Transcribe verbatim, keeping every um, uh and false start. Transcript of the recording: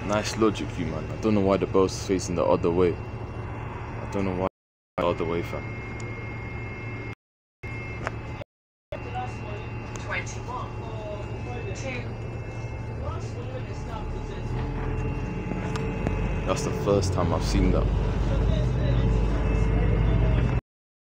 Nice logic, you man. I don't know why the boat's facing the other way. I don't know why the other way, fam. twenty-one. Two. That's the first time I've seen that.